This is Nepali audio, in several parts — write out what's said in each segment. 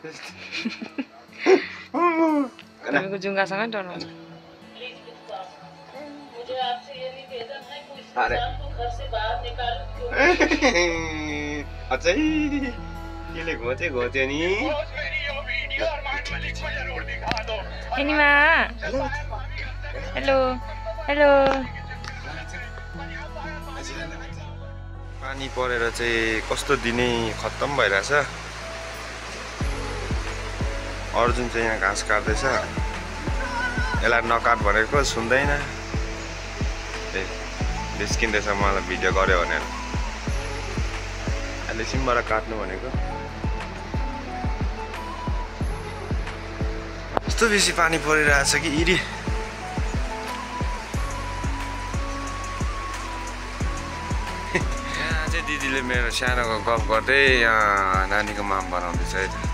हामीको जुङ्गासँगै डराउँछ अरे अझै केले घोच्यो नि एनिमा हेलो हेलो पानी परेर चाहिँ कस्तो दिनै खत्तम भइरहेछ अर्जुन चाहिँ यहाँ घाँस काट्दैछ यसलाई नकाट भनेको सुन्दैन ए निस्किँदैछ मलाई भिडियो गर्यो भनेर अहिले सिमबाट काट्नु भनेको यस्तो बेसी पानी परिरहेछ कि इरी यहाँ चाहिँ दिदीले मेरो सानोको गफ गर्दै यहाँ नानीको माम बनाउँदैछ है त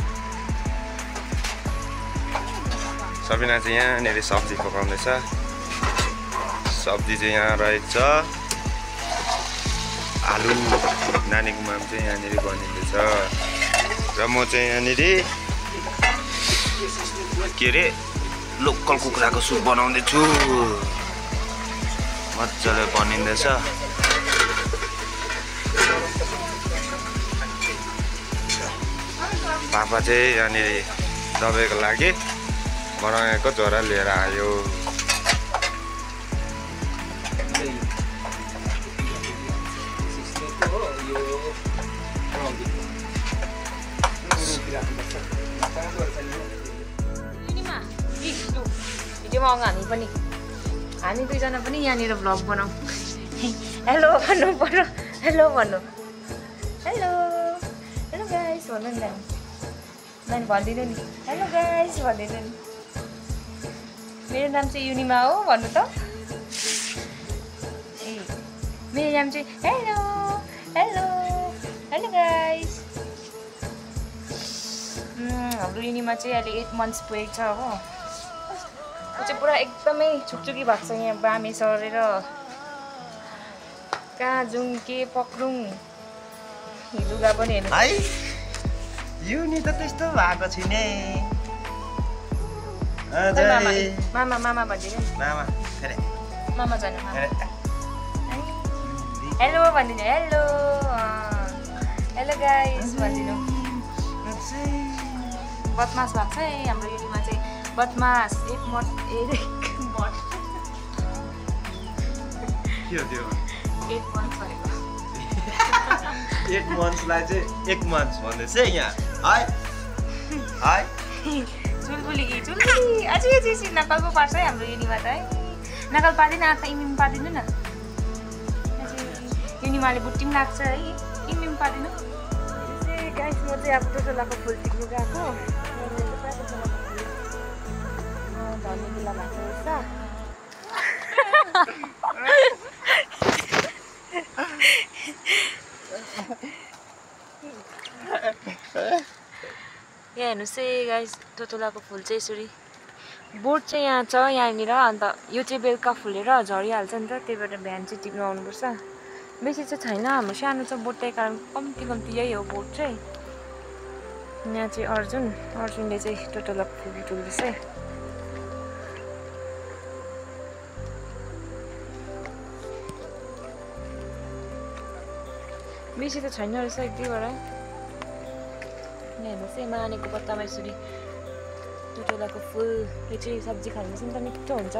सबिना चाहिँ यहाँनिर सब्जी पकाउँदैछ सब्जी चाहिँ यहाँ रहेछ आलु नानीको माम चाहिँ यहाँनिर बनिँदैछ र म चाहिँ यहाँनिर के अरे लोकल कुखुराको सुप बनाउँदैछु मजाले बनिँदैछ पापा चाहिँ यहाँनिर दबाईको लागि बनाएको झोरा लिएर आयो भिडियोमा आउँ हामी दुईजना पनि यहाँनिर भ्लग बनाऊ हेलो भन्नु पर्यो हेलो भन्नु हेलो हेलो गाइस भन्नु नि नानी भनिदिनु नि हेलो गाइस भनिदिनु नि मेरो नाम चाहिँ युनिमा हो भन्नु त ए मेरो नाम चाहिँ हेलो हेलो हेलो गाइस हाम्रो युनिमा चाहिँ अहिले 8 मन्थ्स पुगेको छ हो ऊ चाहिँ पुरा एकदमै छुकछुकी भएको छ यहाँ बामे सरेर कहाँ जाउँ के पक्रौँ लुगा पनि हेर्नु है युनि त त्यस्तो भएको छैन मामा मामा भनिदिनु मामा मामा जानु हेलो भनिदिनु हेलो हेलो गाइस भनिदिनु बदमास भएको छ है हाम्रो युनिमा चाहिँ बदमास एक मठ के हो त्यो 8 मन्थ्स भनेको 8 मन्थ्सलाई चाहिँ 1 मन्थ्स भन्दैछ यहाँ है है चुलबुली अझै नकल पो पार्छ है हाम्रो युनिमा त है नकल पार्दैन आँखा इमिम पारिदिनु न युनिमाले बुट्टी पनि लाग्छ है इमिम पारिदिनु गाइस म चाहिँ अब टोटोलाको फुल टिप्नु गएको धनी बिला भएको रहेछ यहाँ हेर्नुहोस् है गाइस टोटोलाको फुल चाहिँ यसरी बोट चाहिँ यहाँ छ यहाँनिर अन्त यो चाहिँ बेलुका फुलेर झरिहाल्छ नि त त्यही भएर बिहान चाहिँ टिप्नु आउनुपर्छ बेसी चाहिँ छैन हाम्रो सानो छ बोट त्यही कारण कम्ती यही हो बोट चाहिँ यहाँ चाहिँ अर्जुनले चाहिँ टोटोलाको फुल टुल्दैछ है बेसी त छैन रहेछ एक दुईवटा यहाँ हेर्नुहोस् है मानेको पत्तामा यसरी टोटोलाको फुल यो चाहिँ सब्जी खानुहोस् नि त मिठो हुन्छ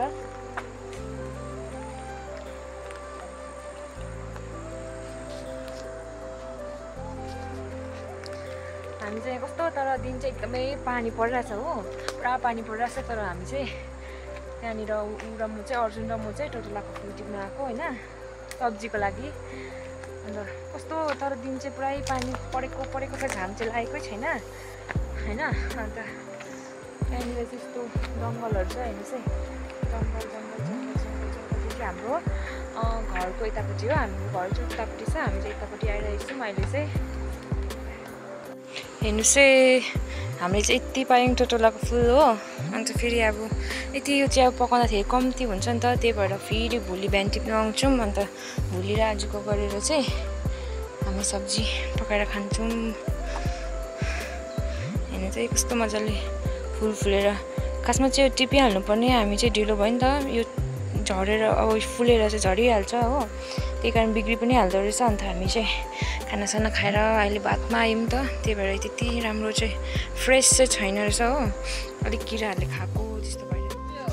हामी चाहिँ कस्तो तर दिन चाहिँ एकदमै पानी परिरहेछ हो पुरा पानी परिरहेछ तर हामी चाहिँ त्यहाँनिर ऊ र म चाहिँ अर्जुन र म चाहिँ टोटोलाको फुल टिप्न आएको होइन सब्जीको लागि अन्त कस्तो तर दिन चाहिँ पुरै पानी परेको छ घाम चाहिँ लागेकै छैन होइन अन्त त्यहाँनिर चाहिँ यस्तो जङ्गलहरू छ हेर्नुहोस् है जङ्गल हाम्रो घरको यतापट्टि हो हाम्रो घर चाहिँ उतापट्टि छ हामी चाहिँ यतापट्टि आइरहेको छौँ अहिले चाहिँ हेर्नुहोस् है हामीले चाहिँ यति पायौँ टोटोलाको फुल हो अन्त फेरि अब यति यो चाहिँ अब पकाउँदाखेरि कम्ती हुन्छ नि त त्यही भएर फेरि भोलि बिहान टिप्नु आउँछौँ अन्त भोलि र आजको गरेर चाहिँ हामी सब्जी पकाएर खान्छौँ हेर्नुहोस् हेर्नु चाहिँ कस्तो मजाले फुल फुलेर खासमा चाहिँ यो टिपिहाल्नु पर्ने हामी चाहिँ ढिलो भयो नि त यो झरेर अब फुलेर चाहिँ झरिहाल्छ हो त्यही कारण बिग्री पनि हाल्दो रहेछ अन्त हामी चाहिँ खानासाना खाएर अहिले भातमा आयौँ त त्यही भएर त्यति राम्रो चाहिँ फ्रेस चाहिँ छैन रहेछ हो अलिक किराहरूले खाएको जस्तो भइरहेको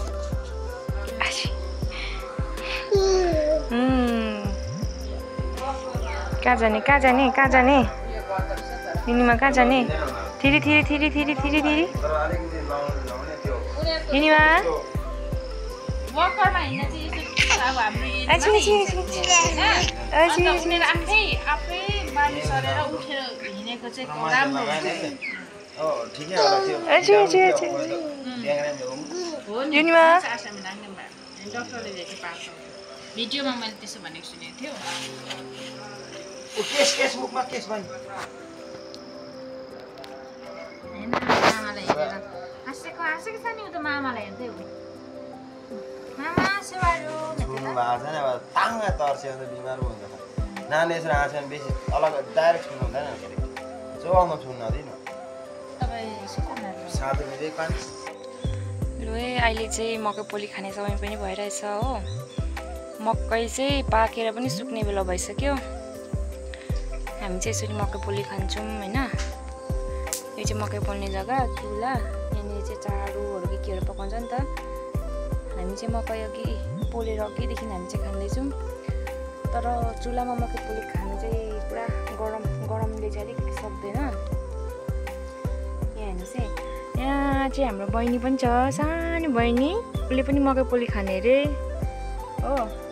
कहाँ जाने कहाँ जाने कहाँ जाने निनीमा कहाँ जाने थिरी थिरी थिरी थिरी थिरी थिरी निनीमा वकरमा हिँड्न चाहिँ यसो अब हाम्रो आफै बानी सरेर उठेर हिँडेको चाहिँ राम्रो डक्टरले चाहिँ पाएको भिडियोमा मैले त्यसो भनेको सुनेको थियो होइन मामालाई हेरेर हाँसेको हाँसेको छ नि उ त मामालाई हेर्दै हो मामा सेवारो ताङ्गा तर्स्यो भने बिमार हुन्छ नानी यसरी हाँस्यो भने बेसी अलग डाइरेक्ट छुनु हुँदैन जोगाउनु छुन्न दिनु लु है अहिले चाहिँ मकै पोली खाने समय पनि भइरहेछ हो मकै चाहिँ पाकेर पनि सुक्ने बेला भइसक्यो हामी चाहिँ यसरी मकै पोली खान्छौँ होइन यो चाहिँ मकै पोल्ने जग्गा चुला यहाँनिर चाहिँ चारोहरू के केहरू पकाउँछ नि त हामी चाहिँ मकै अघि पोलेर अघिदेखि हामी चाहिँ खाँदैछौँ तर चुलामा मकै पोली खानु चाहिँ पुरा गरमले चाहिँ अलिक सक्दैन यहाँ हेर्नुहोस् है यहाँ चाहिँ हाम्रो बहिनी पनि छ सानो बहिनी उसले पनि मकै पोली खाने अरे हो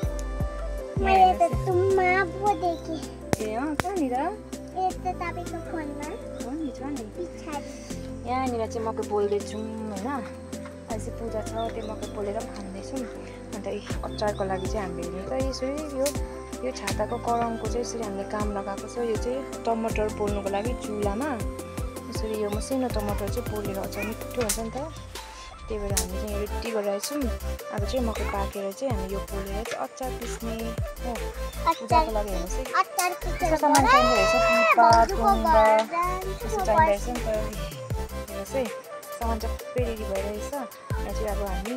यहाँनिर चाहिँ मकै पोल्दैछौँ होइन अहिले चाहिँ पूजा छ त्यो मकै पोलेर पनि खाँदैछौँ अन्त अचारको लागि चाहिँ हामीले हेर्नु त यसरी यो छाताको करङको चाहिँ यसरी हामीले काम लगाएको छ यो चाहिँ टमाटर पोल्नुको लागि चुलामा यसरी यो मसिनो टमाटर चाहिँ पोलेर अचार मिठो हुन्छ नि त त्यही भएर हामी चाहिँ रेडी गरिरहेछौँ अब चाहिँ मकै पाकेर चाहिँ हामी यो पोलेर चाहिँ अचार पिस्ने हो पूजाको लागि हेर्नुहोस् है कस्तो सामान चाहिँदो रहेछ पिपा टुङ्गा त्यस्तो चाहिँदो रहेछ नि त हेर्नुहोस् है सामान सबै रेडी भइरहेछ यहाँ चाहिँ अब हामी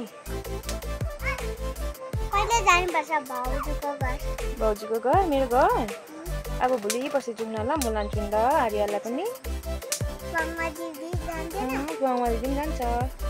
भाउजूको घर मेरो घर अब भोलि पर्सि जाउँ न ल म लान्छु नि ल आर्यालाई पनि गाउँमा दिदी पनि जान्छ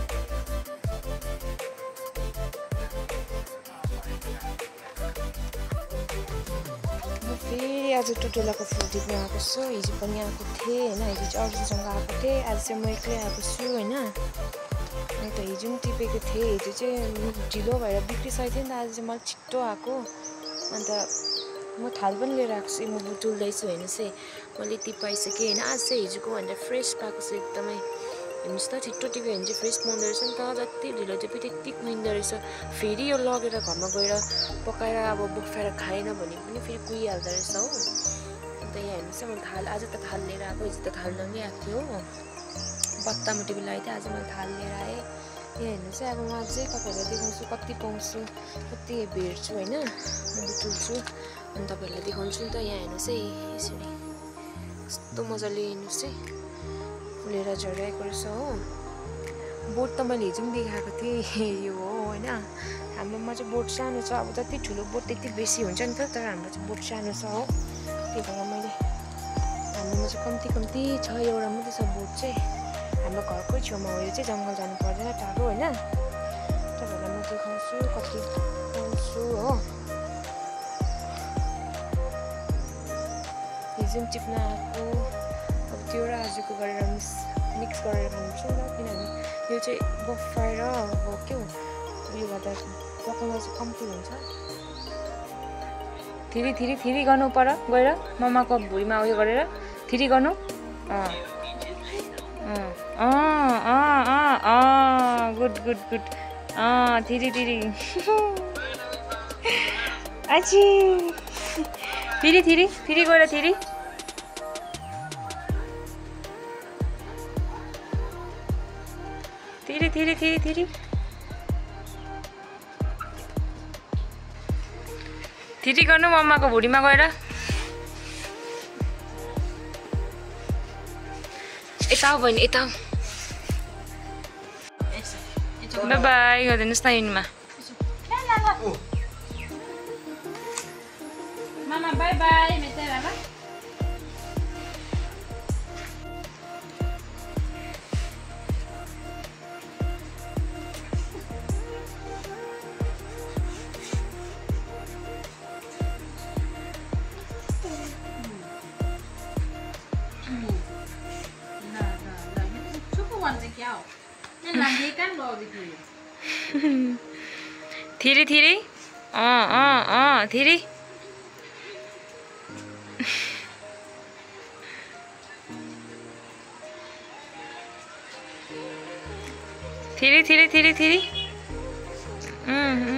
फेरि आज टोटोलाको फुल टिप्न आएको छु हिजो पनि आएको थिएँ होइन हिजो चाहिँ अर्जुनसँग आएको थिएँ आज चाहिँ म एक्लै आएको छु होइन अन्त हिजो पनि टिपेको थिएँ हिजो चाहिँ ढिलो भएर बिग्रिसकेको थियो नि त आज चाहिँ मलाई छिट्टो आएको अन्त म थाल पनि लिएर आएको छु म बुटुल्दैछु हेर्नुहोस् है मैले टिपाइसकेँ होइन आज चाहिँ हिजोको भन्दा फ्रेस पाएको छु एकदमै हेर्नुहोस् त छिट्टो टिप्यो भने चाहिँ फ्रेस पाउँदो रहेछ नि त जति ढिलो टिप्यो त्यति कुहिँदो रहेछ फेरि यो लगेर घरमा गएर पकाएर अब बोक्फेर खाएन भने पनि फेरि कुहिहाल्दो रहेछ हो अन्त यहाँ हेर्नुहोस् म थाल आज त थाल लिएर आएको हिजो त थाल नङ्गै आएको थियो हो बत्तामा टिभी लगाएको थिएँ आज मैले थाल लिएर आएँ यहाँ हेर्नुहोस् है अब म अझै तपाईँहरूलाई देखाउँछु कति पाउँछु कति भेट्छु होइन म बुटुल्छु अनि तपाईँहरूलाई देखाउँछु नि त यहाँ हेर्नुहोस् है यसरी कस्तो मजाले हेर्नुहोस् है फुलेर झरिआएको रहेछ हो बोट त मैले हिजो पनि देखाएको थिएँ यो हो होइन हाम्रोमा चाहिँ बोट सानो छ अब जति ठुलो बोट त्यति बेसी हुन्छ नि त तर हाम्रो चाहिँ बोट सानो छ हो त्यही भएर मैले हाम्रोमा चाहिँ कम्ती छ एउटा मात्रै छ बोट चाहिँ हाम्रो घरकै छेउमा हो यो चाहिँ जङ्गल जानु पर्दैन टाढो होइन तपाईँहरूलाई म देखाउँछु कति पाउँछु हो हिजो पनि टिप्न आएको अब त्यो र आजको गरेर मिक्स गरेर खान्छु र किनभने यो चाहिँ बफाएर हो क्या उयो गर्दा पकाउँदा चाहिँ कम्ती हुन्छ थिरी गर्नु पर गएर मम्माको भुइँमा उयो गरेर थिरी गर्नु गुड थिरी आछि फेरि गएर थिरी थिरी गर्नु मम्माको भुँडीमा गएर यता हो बहिनी यता बाई बाई गरिदिनुहोस् न युनिमा मामा बाई बाई मेते बाबा थिरी थिरी थिरी थिरी थिरी थिरी थिरी